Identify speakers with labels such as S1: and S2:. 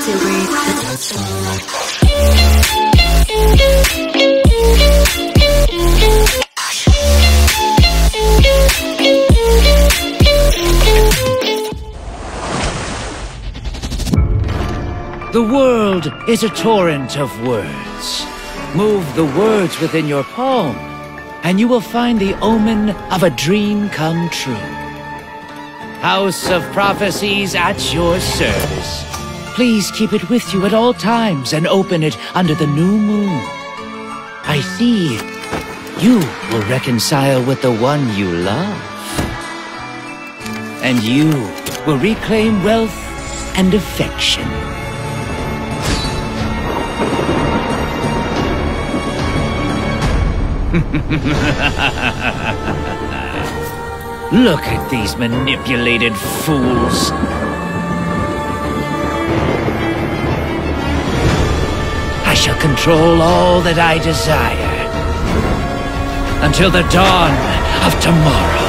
S1: The world is a torrent of words. Move the words within your palm, and you will find the omen of a dream come true. House of Prophecies at your service. Please keep it with you at all times and open it under the new moon. I see you will reconcile with the one you love. And you will reclaim wealth and affection. Look at these manipulated fools. I shall control all that I desire until the dawn of tomorrow.